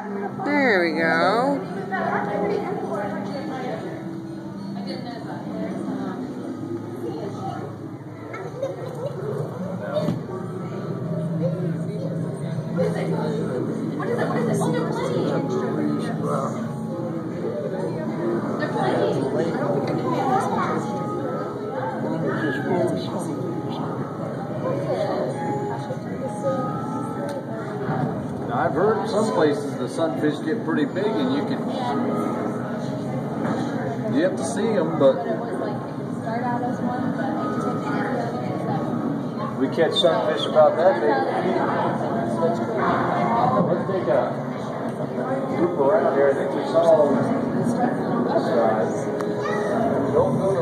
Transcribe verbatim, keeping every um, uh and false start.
There we go. What is it? What is it? What is it? Oh, they're playing. They're playing. Now, I've heard some places the sunfish get pretty big, and you can you have to see them, but we catch sunfish about that big. Let's take a group around here. I think we saw this side. Don't go to